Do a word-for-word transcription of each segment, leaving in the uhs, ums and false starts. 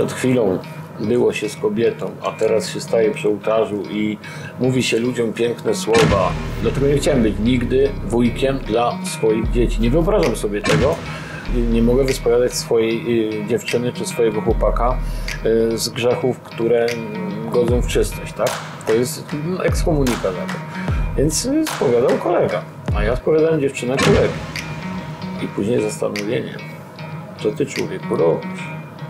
Przed chwilą było się z kobietą, a teraz się staje przy ołtarzu i mówi się ludziom piękne słowa. Dlatego nie chciałem być nigdy wujkiem dla swoich dzieci. Nie wyobrażam sobie tego. Nie mogę wyspowiadać swojej dziewczyny czy swojego chłopaka z grzechów, które godzą w czystość, tak? To jest ekskomunikat. Więc spowiadał kolega, a ja spowiadałem dziewczynę kolegi. I później zastanowienie, co ty, człowieku, robisz?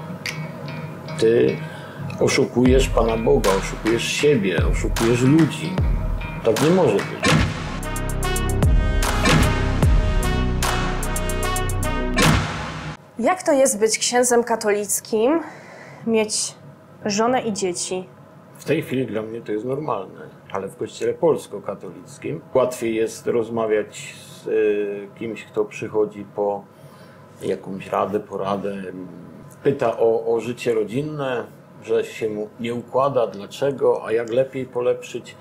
Ty oszukujesz Pana Boga, oszukujesz siebie, oszukujesz ludzi. Tak nie może być. Jak to jest być księdzem katolickim, mieć żonę i dzieci? W tej chwili dla mnie to jest normalne, ale w kościele polsko-katolickim łatwiej jest rozmawiać z y, kimś, kto przychodzi po jakąś radę, poradę, pyta o, o życie rodzinne, że się mu nie układa, dlaczego, a jak lepiej polepszyć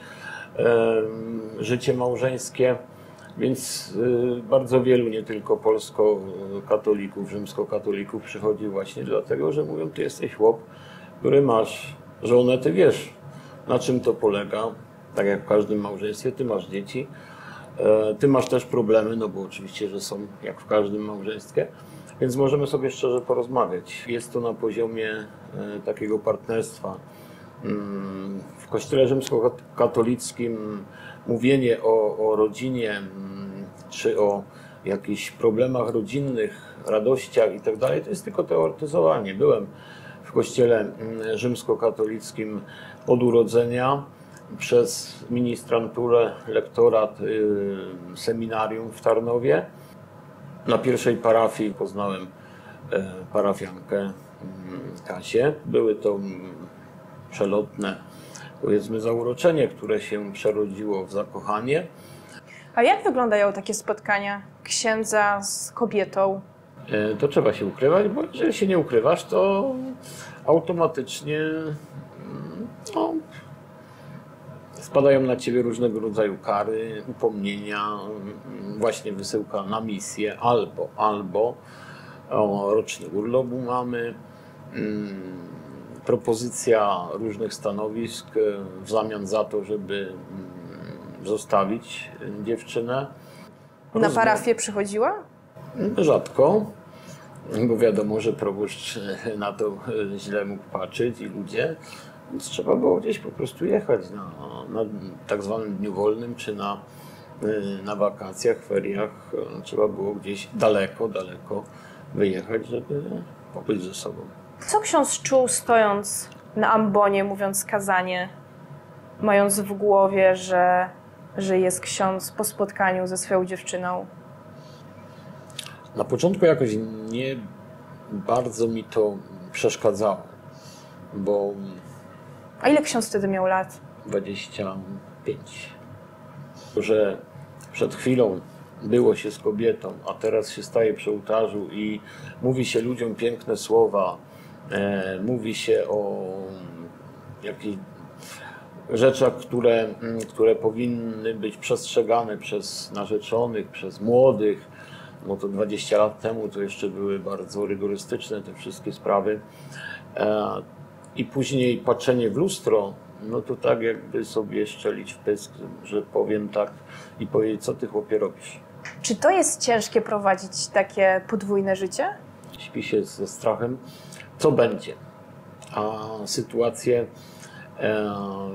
y, życie małżeńskie. Więc y, bardzo wielu, nie tylko polsko-katolików, rzymskokatolików przychodzi właśnie dlatego, że mówią, ty jesteś chłop, który masz żonę, ty wiesz, na czym to polega. Tak jak w każdym małżeństwie, ty masz dzieci, e, ty masz też problemy, no bo oczywiście, że są jak w każdym małżeństwie, więc możemy sobie szczerze porozmawiać. Jest to na poziomie e, takiego partnerstwa. Mm, w kościele rzymskokatolickim mówienie o, o rodzinie, mm, czy o jakichś problemach rodzinnych, radościach i tak dalej, to jest tylko teoretyzowanie. Byłem w kościele rzymskokatolickim od urodzenia, przez ministranturę, lektorat, y, seminarium w Tarnowie. Na pierwszej parafii poznałem y, parafiankę y, Kasię. Były to y, przelotne, powiedzmy, zauroczenie, które się przerodziło w zakochanie. A jak wyglądają takie spotkania księdza z kobietą? Y, to trzeba się ukrywać, bo jeżeli się nie ukrywasz, to automatycznie no, spadają na ciebie różnego rodzaju kary, upomnienia, właśnie wysyłka na misję, albo, albo o, roczny urlopu mamy, mm, propozycja różnych stanowisk w zamian za to, żeby mm, zostawić dziewczynę. Na Rozma- parafię przychodziła? Rzadko, bo wiadomo, że proboszcz na to źle mógł patrzeć i ludzie, więc trzeba było gdzieś po prostu jechać na, na tak zwanym dniu wolnym, czy na, na wakacjach, feriach. Trzeba było gdzieś daleko, daleko wyjechać, żeby pobyć ze sobą. Co ksiądz czuł, stojąc na ambonie, mówiąc kazanie, mając w głowie, że, że jest ksiądz po spotkaniu ze swoją dziewczyną? Na początku jakoś nie bardzo mi to przeszkadzało, bo... A ile ksiądz wtedy miał lat? dwadzieścia pięć. Że przed chwilą było się z kobietą, a teraz się staje przy ołtarzu i mówi się ludziom piękne słowa, e, mówi się o jakichś rzeczach, które, które powinny być przestrzegane przez narzeczonych, przez młodych. No to dwadzieścia lat temu to jeszcze były bardzo rygorystyczne te wszystkie sprawy. E, I później patrzenie w lustro, no to tak jakby sobie szczelić w pysk, że powiem tak i powiedzieć, co ty, chłopie, robisz. Czy to jest ciężkie prowadzić takie podwójne życie? Śpi się ze strachem, co będzie. A sytuacje e,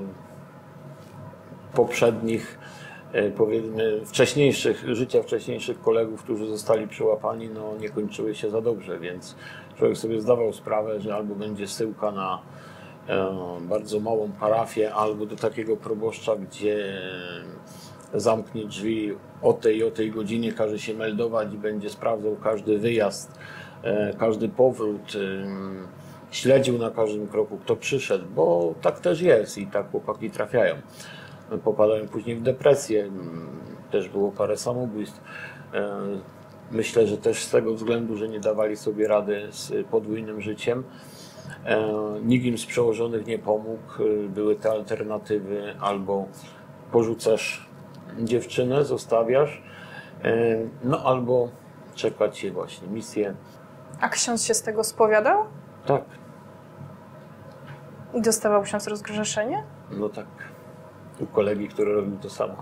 poprzednich, e, powiedzmy, wcześniejszych, życia wcześniejszych kolegów, którzy zostali przyłapani, no nie kończyły się za dobrze, więc człowiek sobie zdawał sprawę, że albo będzie zsyłka na e, bardzo małą parafię, albo do takiego proboszcza, gdzie zamknie drzwi o tej i o tej godzinie, każe się meldować i będzie sprawdzał każdy wyjazd, e, każdy powrót, e, śledził na każdym kroku, kto przyszedł, bo tak też jest i tak chłopaki trafiają. Popadają później w depresję, też było parę samobójstw. E, Myślę, że też z tego względu, że nie dawali sobie rady z podwójnym życiem. E, nikt im z przełożonych nie pomógł. Były te alternatywy, albo porzucasz dziewczynę, zostawiasz, e, no albo czekać się właśnie misję. A ksiądz się z tego spowiadał? Tak. I dostawał ksiądz rozgrzeszenie? No tak, u kolegi, który robił to samo.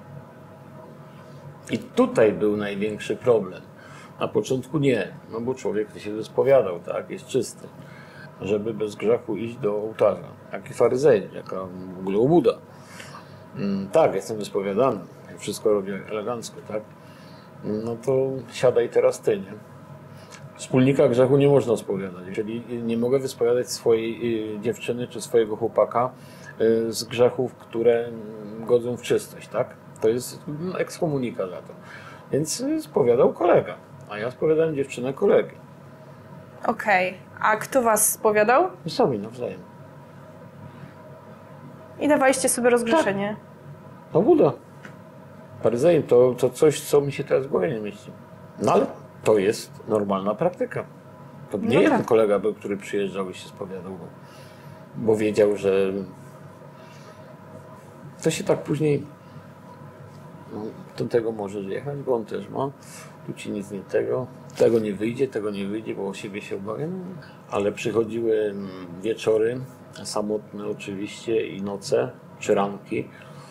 I tutaj był największy problem. Na początku nie, no bo człowiek się wyspowiadał, tak, jest czysty. Żeby bez grzechu iść do ołtarza. Jaki faryzej, jaka w ogóle obłuda. Mm, tak, jestem wyspowiadany, wszystko robię elegancko, tak. No to siadaj teraz ty, nie? Wspólnika grzechu nie można spowiadać. Jeżeli nie mogę wyspowiadać swojej dziewczyny czy swojego chłopaka z grzechów, które godzą w czystość, tak? To jest ekskomunika za to. Więc spowiadał kolega, a ja spowiadałem dziewczynę kolegi. Okej, okay. A kto was spowiadał? Sami nawzajem. I dawaliście sobie rozgrzeszenie? Tak. No Buda. Faryzejem to, to coś, co mi się teraz w głowie nie mieści. No ale to jest normalna praktyka. To nie no jeden tak. kolega był, który przyjeżdżał i się spowiadał, bo, bo wiedział, że to się tak później no, do tego możesz jechać, bo on też ma. Tu ci nic nie tego, tego nie wyjdzie, tego nie wyjdzie, bo o siebie się obawia. No, ale przychodziły wieczory, samotne oczywiście i noce, czy ranki.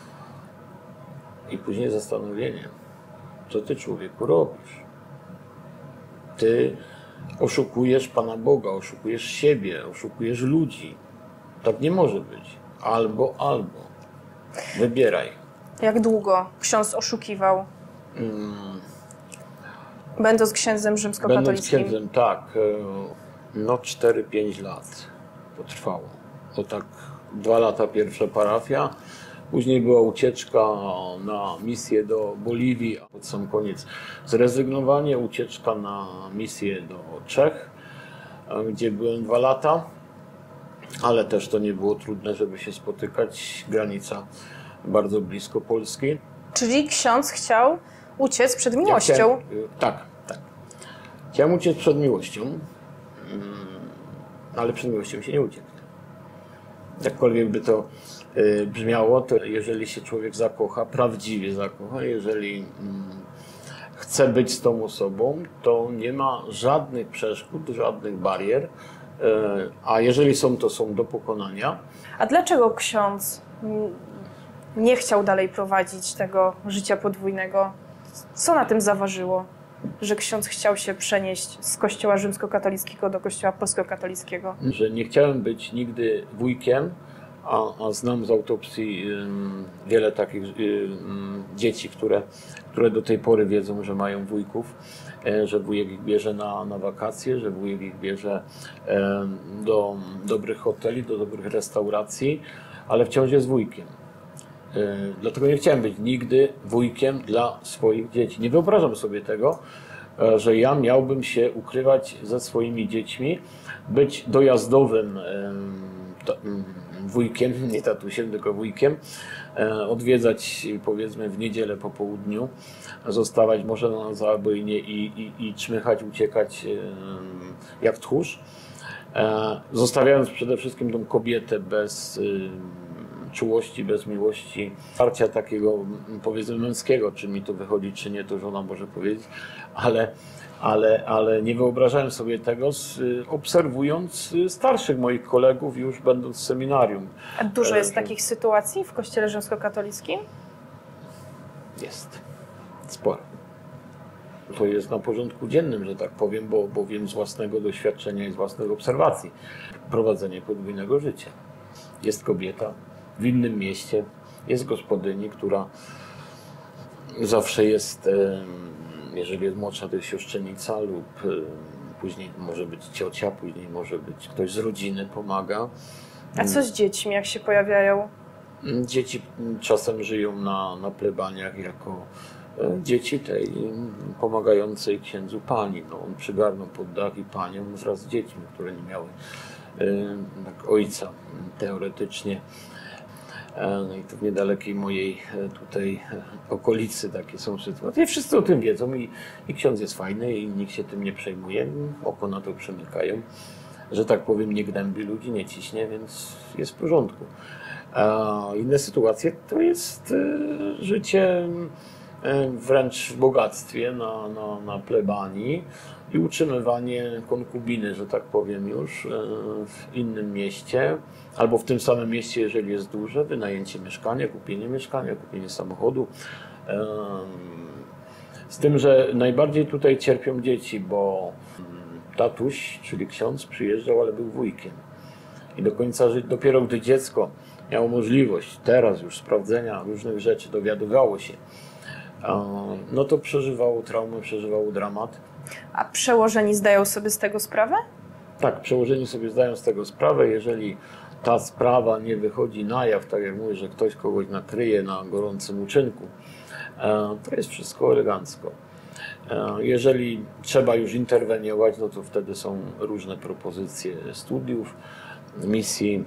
I później zastanowienie, co ty człowieku robisz? Ty oszukujesz Pana Boga, oszukujesz siebie, oszukujesz ludzi. Tak nie może być. Albo, albo. Wybieraj. Jak długo ksiądz oszukiwał? Hmm. Będąc księdzem rzymskokatolickim? Będąc księdzem, tak. No cztery pięć lat to trwało. To tak dwa lata pierwsza parafia. Później była ucieczka na misję do Boliwii, a pod sam koniec zrezygnowanie, ucieczka na misję do Czech, gdzie byłem dwa lata, ale też to nie było trudne, żeby się spotykać. Granica bardzo blisko Polski. Czyli ksiądz chciał uciec przed miłością? Ja chciałem, tak, tak. Chciałem uciec przed miłością, ale przed miłością się nie uciekł. Jakkolwiek by to brzmiało, to jeżeli się człowiek zakocha, prawdziwie zakocha, jeżeli mm, chce być z tą osobą, to nie ma żadnych przeszkód, żadnych barier, a jeżeli są, to są do pokonania. A dlaczego ksiądz nie chciał dalej prowadzić tego życia podwójnego? Co na tym zaważyło, że ksiądz chciał się przenieść z kościoła rzymskokatolickiego do kościoła polskokatolickiego? Że nie chciałem być nigdy wujkiem, A, a znam z autopsji y, wiele takich y, y, dzieci, które, które do tej pory wiedzą, że mają wujków, y, że wujek ich bierze na, na wakacje, że wujek ich bierze y, do dobrych hoteli, do dobrych restauracji, ale wciąż jest wujkiem. Y, dlatego nie chciałem być nigdy wujkiem dla swoich dzieci. Nie wyobrażam sobie tego, y, że ja miałbym się ukrywać ze swoimi dziećmi, być dojazdowym y, to, y, wujkiem, nie tatusiem, tylko wujkiem, odwiedzać powiedzmy w niedzielę po południu, zostawać może na zabojnie i, i, i czmychać, uciekać jak tchórz, zostawiając przede wszystkim tą kobietę bez czułości, bez miłości, wsparcia takiego powiedzmy męskiego, czy mi to wychodzi, czy nie, to żona może powiedzieć, ale Ale, ale nie wyobrażałem sobie tego, obserwując starszych moich kolegów, już będąc w seminarium. A dużo jest takich sytuacji w kościele rzymskokatolickim? Jest. Sporo. To jest na porządku dziennym, że tak powiem, bo, bo wiem z własnego doświadczenia i z własnych obserwacji. Prowadzenie podwójnego życia. Jest kobieta w innym mieście, jest gospodyni, która zawsze jest... Jeżeli jest młodsza, to jest siostrzenica lub y, później może być ciocia, później może być ktoś z rodziny pomaga. A co z dziećmi, jak się pojawiają? Dzieci czasem żyją na, na plebaniach jako y, dzieci tej pomagającej księdzu pani. No, on przygarnął pod dach i panią wraz z dziećmi, które nie miały y, tak, ojca teoretycznie. No i to w niedalekiej mojej tutaj okolicy takie są sytuacje. Wszyscy o tym wiedzą i, i ksiądz jest fajny i nikt się tym nie przejmuje. Oko na to przymykają, że tak powiem, nie gnębi ludzi, nie ciśnie, więc jest w porządku. A inne sytuacje to jest życie wręcz w bogactwie na, na, na plebanii i utrzymywanie konkubiny, że tak powiem już, w innym mieście, albo w tym samym mieście, jeżeli jest duże, wynajęcie mieszkania, kupienie mieszkania, kupienie samochodu. Z tym, że najbardziej tutaj cierpią dzieci, bo tatuś, czyli ksiądz, przyjeżdżał, ale był wujkiem. I do końca życia, dopiero gdy dziecko miało możliwość teraz już sprawdzenia różnych rzeczy, dowiadywało się, no to przeżywało traumę, przeżywało dramat. A przełożeni zdają sobie z tego sprawę? Tak, przełożeni sobie zdają z tego sprawę. Jeżeli ta sprawa nie wychodzi na jaw, tak jak mówię, że ktoś kogoś nakryje na gorącym uczynku, to jest wszystko elegancko. Jeżeli trzeba już interweniować, no to wtedy są różne propozycje studiów, misji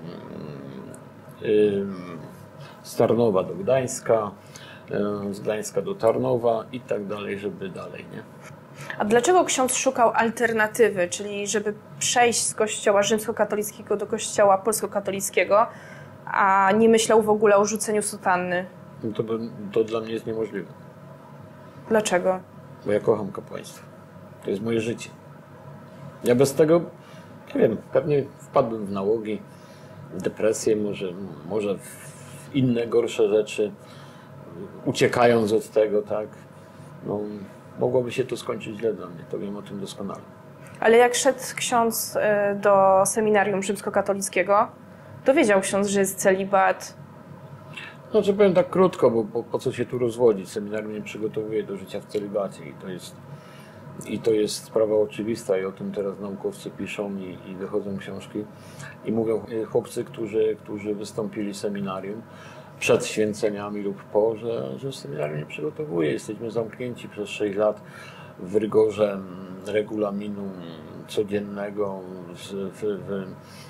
z Tarnowa do Gdańska, z Gdańska do Tarnowa i tak dalej, żeby dalej, nie? A dlaczego ksiądz szukał alternatywy, czyli żeby przejść z kościoła rzymskokatolickiego do kościoła polskokatolickiego, a nie myślał w ogóle o rzuceniu sutanny? No to, to dla mnie jest niemożliwe. Dlaczego? Bo ja kocham kapłaństwo. To jest moje życie. Ja bez tego, nie wiem, pewnie wpadłbym w nałogi, w depresję, może, może w inne gorsze rzeczy, uciekając od tego, tak. No, mogłoby się to skończyć źle dla mnie, to wiem o tym doskonale. Ale jak szedł ksiądz do seminarium rzymskokatolickiego, to wiedział ksiądz, że jest celibat. Znaczy powiem tak krótko, bo, bo po co się tu rozwodzić? Seminarium nie przygotowuje do życia w celibacie i to jest, i to jest sprawa oczywista i o tym teraz naukowcy piszą i, i wychodzą książki i mówią chłopcy, którzy, którzy wystąpili seminarium przed święceniami lub po, że, że seminarium nie przygotowuje. Jesteśmy zamknięci przez sześć lat w rygorze regulaminu codziennego, w, w, w,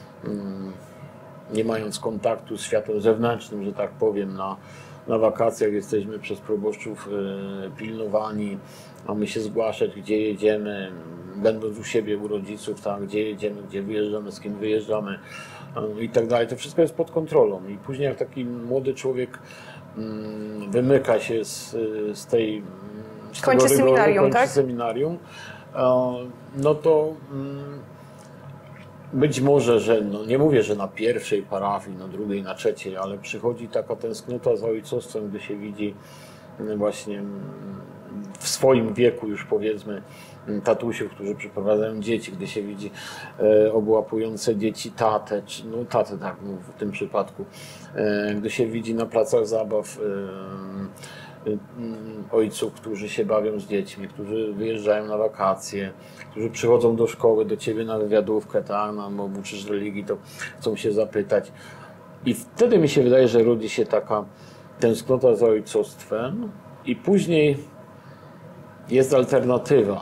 nie mając kontaktu z światem zewnętrznym, że tak powiem, na, na wakacjach jesteśmy przez proboszczów y, pilnowani, mamy się zgłaszać, gdzie jedziemy, będąc u siebie, u rodziców, tak, gdzie jedziemy, gdzie wyjeżdżamy, z kim wyjeżdżamy y, i tak dalej. To wszystko jest pod kontrolą i później jak taki młody człowiek y, wymyka się z, z tej z kończy tego rygoru, seminarium, kończy tak? seminarium, y, no to y, być może, że no nie mówię, że na pierwszej parafii, na drugiej, na trzeciej, ale przychodzi taka tęsknota za ojcostwem, gdy się widzi właśnie w swoim wieku już powiedzmy tatusiów, którzy przyprowadzają dzieci, gdy się widzi e, obłapujące dzieci tatę, czy, no tatę tak no, w tym przypadku, e, gdy się widzi na placach zabaw e, ojców, którzy się bawią z dziećmi, którzy wyjeżdżają na wakacje, którzy przychodzą do szkoły, do ciebie na wywiadówkę, tak, no, uczysz religii, to chcą się zapytać. I wtedy mi się wydaje, że rodzi się taka tęsknota za ojcostwem i później jest alternatywa.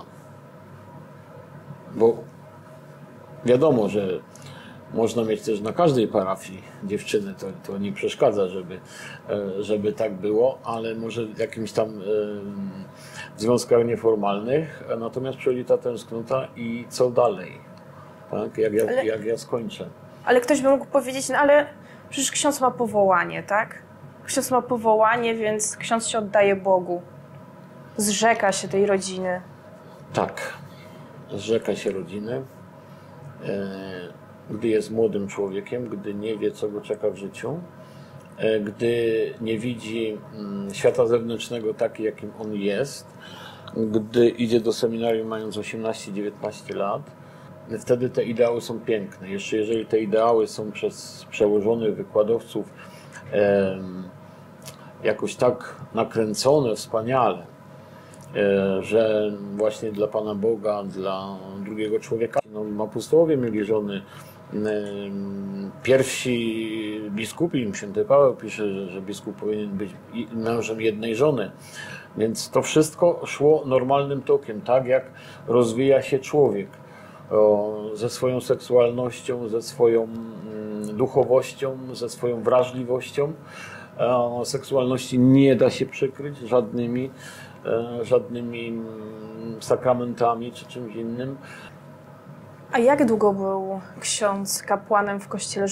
Bo wiadomo, że można mieć też na każdej parafii dziewczyny, to, to nie przeszkadza, żeby, żeby tak było, ale może w jakimś tam w związkach nieformalnych, natomiast przychodzi ta tęsknota i co dalej, tak? Jak ja, ale, jak ja skończę. Ale ktoś by mógł powiedzieć, no ale przecież ksiądz ma powołanie, tak? Ksiądz ma powołanie, więc ksiądz się oddaje Bogu. Zrzeka się tej rodziny. Tak, zrzeka się rodziny. Gdy jest młodym człowiekiem, gdy nie wie, co go czeka w życiu, gdy nie widzi świata zewnętrznego taki, jakim on jest, gdy idzie do seminarium mając osiemnaście dziewiętnaście lat, wtedy te ideały są piękne. Jeszcze jeżeli te ideały są przez przełożonych wykładowców e, jakoś tak nakręcone wspaniale, e, że właśnie dla Pana Boga, dla drugiego człowieka, no, apostołowie mieli żony. Pierwsi biskupi, święty Paweł pisze, że, że biskup powinien być mężem jednej żony. Więc to wszystko szło normalnym tokiem, tak jak rozwija się człowiek o, ze swoją seksualnością, ze swoją mm, duchowością, ze swoją wrażliwością. O, seksualności nie da się przykryć żadnymi, e, żadnymi mm, sakramentami czy czymś innym. A jak długo był ksiądz kapłanem w kościele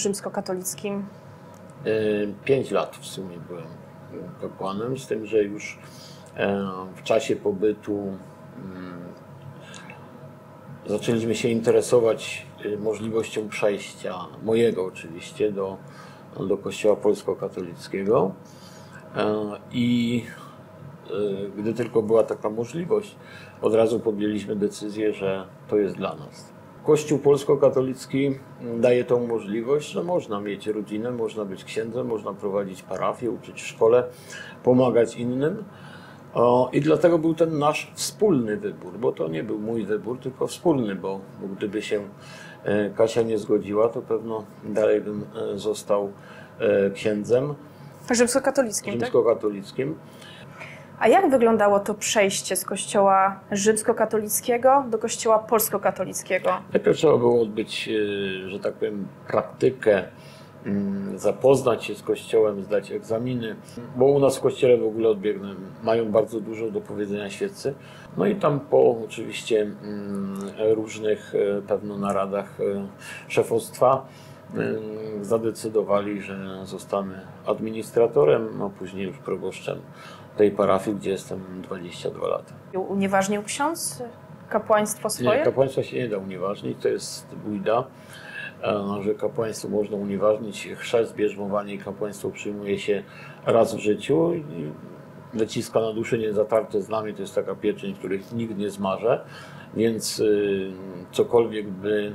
rzymskokatolickim? Pięć lat w sumie byłem kapłanem, z tym, że już W czasie pobytu zaczęliśmy się interesować możliwością przejścia, mojego oczywiście, do, do Kościoła polskokatolickiego. I gdy tylko była taka możliwość, od razu podjęliśmy decyzję, że to jest dla nas. Kościół polskokatolicki daje tą możliwość, że można mieć rodzinę, można być księdzem, można prowadzić parafię, uczyć w szkole, pomagać innym. I dlatego był ten nasz wspólny wybór, bo to nie był mój wybór, tylko wspólny, bo gdyby się Kasia nie zgodziła, to pewno dalej bym został księdzem. Rzymskokatolickim, tak? Rzymskokatolickim. A jak wyglądało to przejście z kościoła rzymskokatolickiego do kościoła polskokatolickiego? Najpierw trzeba było odbyć, że tak powiem, praktykę, zapoznać się z kościołem, zdać egzaminy, bo u nas w kościele w ogóle odbiegnę, mają bardzo dużo do powiedzenia świeccy. No i tam po oczywiście różnych pewno naradach szefostwa zadecydowali, że zostanę administratorem, no później już proboszczem tej parafii, gdzie jestem dwadzieścia dwa lata. Unieważnił ksiądz kapłaństwo swoje? Nie, kapłaństwa się nie da unieważnić, to jest bójda, że kapłaństwo można unieważnić. Chrzest, bierzmowanie i kapłaństwo przyjmuje się raz w życiu i wyciska na duszy niezatarte znamie, to jest taka pieczęć, których nikt nie zmarze, więc cokolwiek by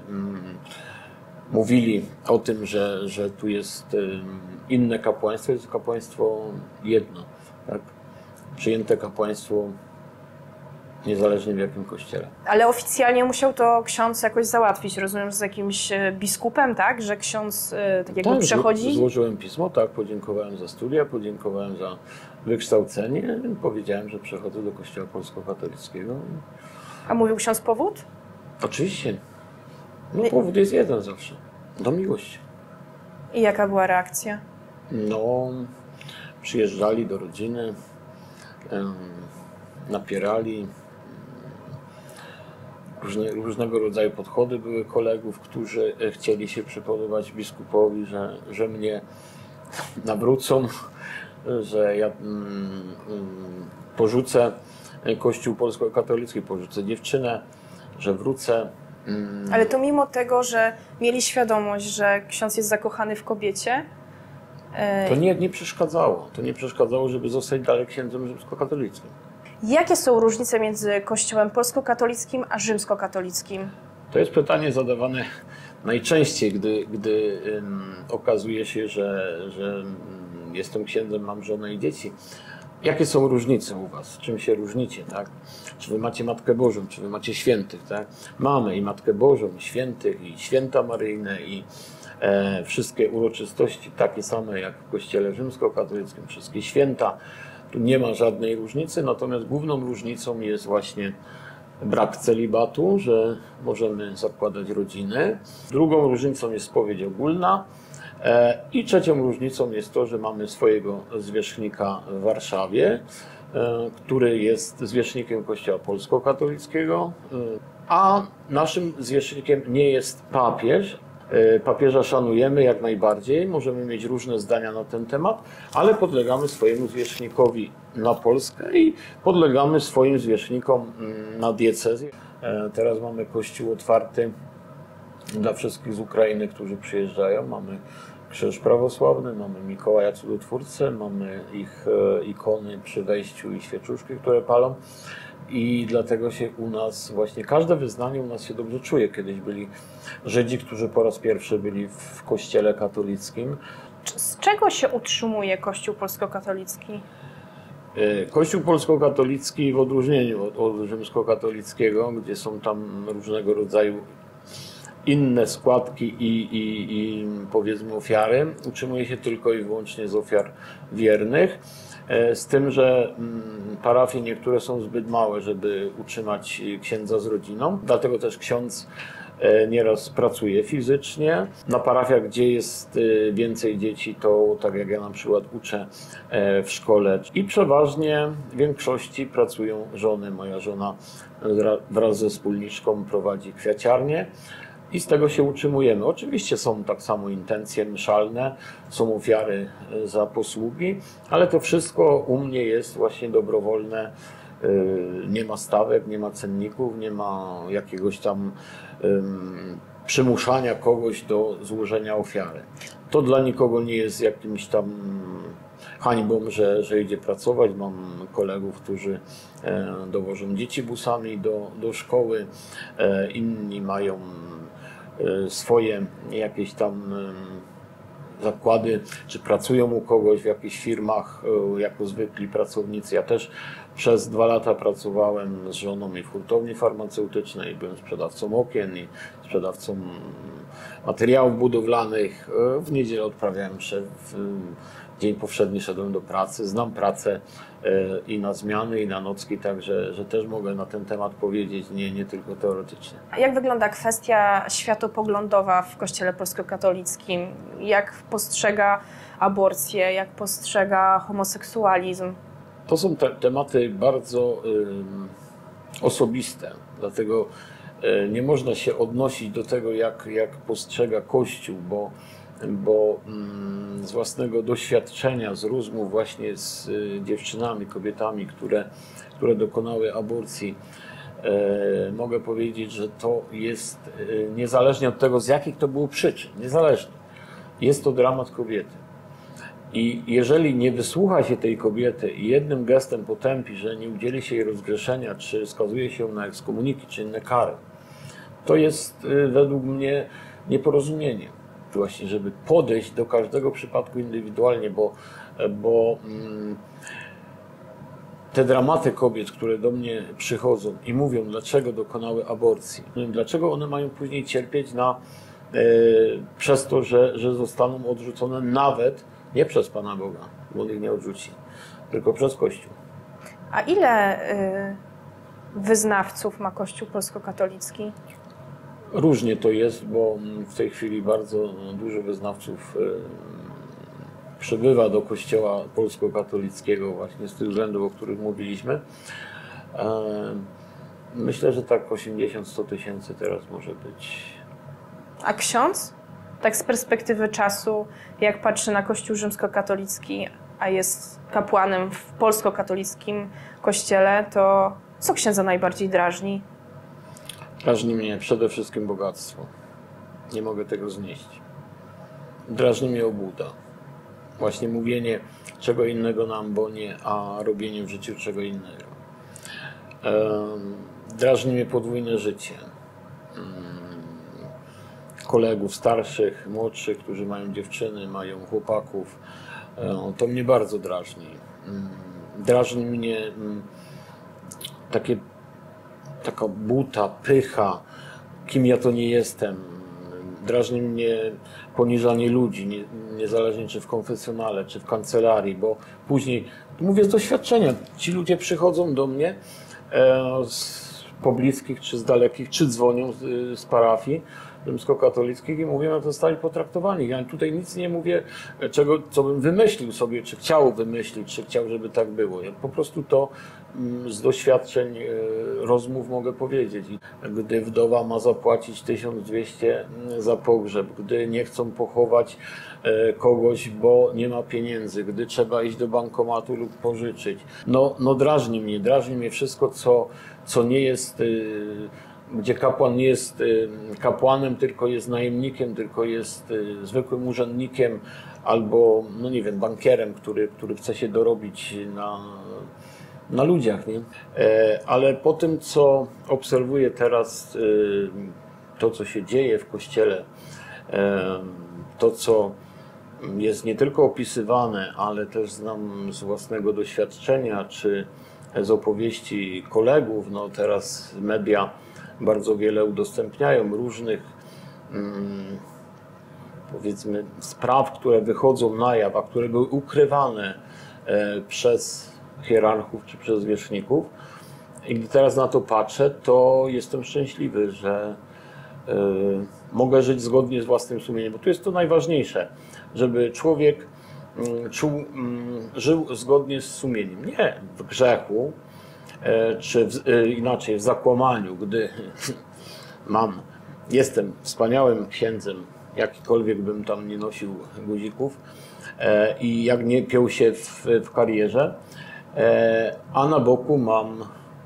mówili o tym, że, że tu jest inne kapłaństwo, jest kapłaństwo jedno, tak? Przyjęte kapłaństwo niezależnie w jakim kościele. Ale oficjalnie musiał to ksiądz jakoś załatwić, rozumiem, z jakimś biskupem, tak? Że ksiądz tak jakby tak, przechodzi? Złożyłem pismo, tak, podziękowałem za studia, podziękowałem za wykształcenie, powiedziałem, że przechodzę do Kościoła polskokatolickiego. A mówił ksiądz powód? Oczywiście. No powód jest jeden zawsze. Do miłości. I jaka była reakcja? No, przyjeżdżali do rodziny, napierali. Różne, różnego rodzaju podchody były kolegów, którzy chcieli się przypodobać biskupowi, że, że mnie nawrócą, że ja mm, porzucę Kościół polskokatolicki, porzucę dziewczynę, że wrócę. Ale to mimo tego, że mieli świadomość, że ksiądz jest zakochany w kobiecie? To nie, nie przeszkadzało. To nie przeszkadzało, żeby zostać dalej księdzem rzymskokatolickim. Jakie są różnice między kościołem polskokatolickim a rzymskokatolickim? To jest pytanie zadawane najczęściej, gdy, gdy um, okazuje się, że, że jestem księdzem, mam żonę i dzieci. Jakie są różnice u was? Czym się różnicie, tak? Czy wy macie Matkę Bożą, czy wy macie świętych, tak? Mamy i Matkę Bożą, i świętych, i święta maryjne, i e, wszystkie uroczystości takie same jak w kościele rzymskokatolickim, wszystkie święta. Tu nie ma żadnej różnicy, natomiast główną różnicą jest właśnie brak celibatu, że możemy zakładać rodziny. Drugą różnicą jest spowiedź ogólna. I trzecią różnicą jest to, że mamy swojego zwierzchnika w Warszawie, który jest zwierzchnikiem Kościoła polskokatolickiego, a naszym zwierzchnikiem nie jest papież. Papieża szanujemy jak najbardziej, możemy mieć różne zdania na ten temat, ale podlegamy swojemu zwierzchnikowi na Polskę i podlegamy swoim zwierzchnikom na diecezję. Teraz mamy kościół otwarty dla wszystkich z Ukrainy, którzy przyjeżdżają. Mamy krzyż prawosławny, mamy Mikołaja Cudotwórcę, mamy ich ikony przy wejściu i świeczuszki, które palą. I dlatego się u nas właśnie każde wyznanie u nas się dobrze czuje. Kiedyś byli Żydzi, którzy po raz pierwszy byli w kościele katolickim. Z czego się utrzymuje Kościół polskokatolicki? Kościół polskokatolicki w odróżnieniu od, od rzymskokatolickiego, gdzie są tam różnego rodzaju inne składki i, i, i powiedzmy ofiary, utrzymuje się tylko i wyłącznie z ofiar wiernych. Z tym, że parafie niektóre są zbyt małe, żeby utrzymać księdza z rodziną. Dlatego też ksiądz nieraz pracuje fizycznie. Na parafiach, gdzie jest więcej dzieci, to tak jak ja na przykład uczę w szkole. I przeważnie w większości pracują żony. Moja żona wraz ze wspólniczką prowadzi kwiaciarnię. I z tego się utrzymujemy. Oczywiście są tak samo intencje mszalne, są ofiary za posługi, ale to wszystko u mnie jest właśnie dobrowolne. Nie ma stawek, nie ma cenników, nie ma jakiegoś tam um, przymuszania kogoś do złożenia ofiary. To dla nikogo nie jest jakimś tam hańbą, że, że idzie pracować. Mam kolegów, którzy e, dowożą dzieci busami do, do szkoły, e, inni mają e, swoje jakieś tam e, zakłady, czy pracują u kogoś w jakichś firmach e, jako zwykli pracownicy. Ja też przez dwa lata pracowałem z żoną i w hurtowni farmaceutycznej, byłem sprzedawcą okien i sprzedawcą materiałów budowlanych. W niedzielę odprawiałem się, w dzień powszedni szedłem do pracy. Znam pracę i na zmiany, i na nocki, także że też mogę na ten temat powiedzieć, nie, nie tylko teoretycznie. A jak wygląda kwestia światopoglądowa w Kościele polskokatolickim? Jak postrzega aborcję, jak postrzega homoseksualizm? To są te tematy bardzo y, osobiste, dlatego y, nie można się odnosić do tego, jak, jak postrzega Kościół, bo, bo y, z własnego doświadczenia, z rozmów właśnie z y, dziewczynami, kobietami, które, które dokonały aborcji, y, mogę powiedzieć, że to jest y, niezależnie od tego, z jakich to było przyczyn, niezależnie, jest to dramat kobiety. I jeżeli nie wysłucha się tej kobiety i jednym gestem potępi, że nie udzieli się jej rozgrzeszenia, czy skazuje się na ekskomuniki, czy inne kary, to jest według mnie nieporozumienie. Właśnie, żeby podejść do każdego przypadku indywidualnie, bo, bo mm, te dramaty kobiet, które do mnie przychodzą i mówią, dlaczego dokonały aborcji, dlaczego one mają później cierpieć na, y, przez to, że, że zostaną odrzucone nawet nie przez Pana Boga, bo on ich nie odrzuci, tylko przez Kościół. A ile y, wyznawców ma Kościół polskokatolicki? Różnie to jest, bo w tej chwili bardzo dużo wyznawców y, przybywa do Kościoła polskokatolickiego właśnie z tych względów, o których mówiliśmy. Y, myślę, że tak osiemdziesiąt do stu tysięcy teraz może być. A ksiądz? Tak z perspektywy czasu, jak patrzy na Kościół rzymskokatolicki, a jest kapłanem w polskokatolickim kościele, to co księdza najbardziej drażni? Drażni mnie przede wszystkim bogactwo. Nie mogę tego znieść. Drażni mnie obłuda. Właśnie mówienie czego innego na ambonie, a robienie w życiu czego innego. Drażni mnie podwójne życie. Kolegów starszych, młodszych, którzy mają dziewczyny, mają chłopaków. To mnie bardzo drażni. Drażni mnie takie, taka buta, pycha, kim ja to nie jestem. Drażni mnie poniżanie ludzi, nie, niezależnie czy w konfesjonale, czy w kancelarii, bo później, mówię z doświadczenia, ci ludzie przychodzą do mnie e, z pobliskich, czy z dalekich, czy dzwonią z, z parafii rzymskokatolickich i mówią, że zostali potraktowani. Ja tutaj nic nie mówię, czego, co bym wymyślił sobie, czy chciał wymyślić, czy chciał, żeby tak było. Ja po prostu to z doświadczeń rozmów mogę powiedzieć. Gdy wdowa ma zapłacić tysiąc dwieście za pogrzeb, gdy nie chcą pochować kogoś, bo nie ma pieniędzy, gdy trzeba iść do bankomatu lub pożyczyć. No, no drażni mnie, drażni mnie wszystko, co, co nie jest, gdzie kapłan nie jest kapłanem, tylko jest najemnikiem, tylko jest zwykłym urzędnikiem albo, no nie wiem, bankierem, który, który chce się dorobić na, na ludziach, nie? Ale po tym, co obserwuję teraz, to, co się dzieje w Kościele, to, co jest nie tylko opisywane, ale też znam z własnego doświadczenia, czy z opowieści kolegów, no teraz media bardzo wiele udostępniają różnych, powiedzmy, spraw, które wychodzą na jaw, a które były ukrywane przez hierarchów czy przez zwierzchników. I gdy teraz na to patrzę, to jestem szczęśliwy, że y, mogę żyć zgodnie z własnym sumieniem, bo tu jest to najważniejsze, żeby człowiek y, czuł, y, żył zgodnie z sumieniem. Nie w grzechu, y, czy w, y, inaczej w zakłamaniu, gdy mam jestem wspaniałym księdzem, jakikolwiek bym tam nie nosił guzików e, i jak nie piął się w, w karierze, e, a na boku mam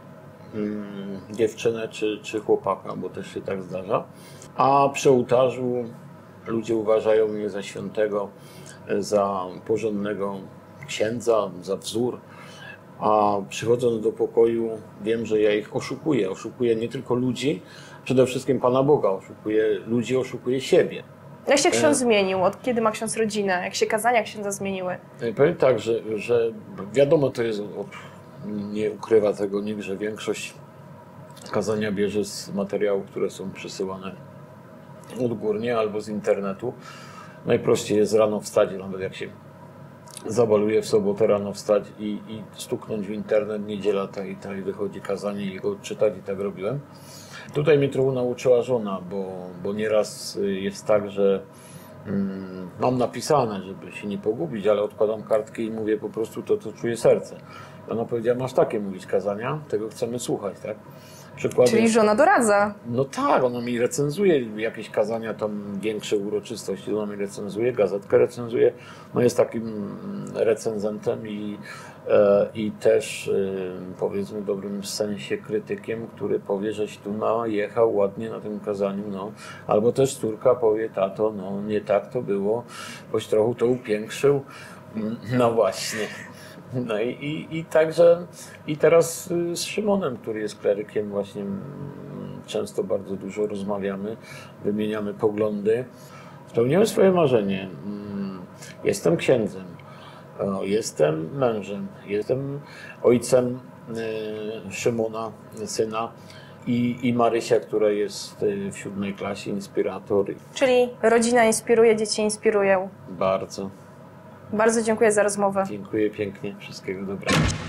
mm, dziewczynę czy, czy chłopaka, bo też się tak zdarza, a przy ołtarzu ludzie uważają mnie za świętego, za porządnego księdza, za wzór, a przychodząc do pokoju wiem, że ja ich oszukuję. Oszukuję nie tylko ludzi, przede wszystkim Pana Boga. Oszukuję ludzi, oszukuję siebie. Jak się ksiądz zmienił? Od kiedy ma ksiądz rodzinę? Jak się kazania księdza zmieniły? Powiem tak, że, że wiadomo, to jest, nie ukrywa tego nikt, że większość kazania bierze z materiałów, które są przesyłane odgórnie albo z internetu. Najprościej jest rano wstać, nawet jak się zabaluje w sobotę, rano wstać i, i stuknąć w internet, niedziela ta i ta i wychodzi kazanie i go odczytać i tak robiłem. Tutaj mnie trochę nauczyła żona, bo, bo nieraz jest tak, że mm, mam napisane, żeby się nie pogubić, ale odkładam kartkę i mówię po prostu to, co czuje serce. Ona powiedziała, masz takie mówić kazania, tego chcemy słuchać, tak? Przykładem, Czyli żona doradza. no tak, ona mi recenzuje jakieś kazania, tam większe uroczystości, ona mi recenzuje, gazetkę recenzuje, no jest takim recenzentem i, e, i też e, powiedzmy w dobrym sensie krytykiem, który powie, żeś tu najechał ładnie na tym kazaniu, no. Albo też córka powie, tato, no nie tak to było, boś trochę to upiększył, no właśnie. No i, i, i także i teraz z Szymonem, który jest klerykiem, właśnie często bardzo dużo rozmawiamy, wymieniamy poglądy. Spełniłem swoje marzenie. Jestem księdzem, jestem mężem, jestem ojcem Szymona, syna i, i Marysia, która jest w siódmej klasie, inspirator. Czyli rodzina inspiruje, dzieci inspirują. Bardzo. Bardzo dziękuję za rozmowę. Dziękuję pięknie. Wszystkiego dobrego.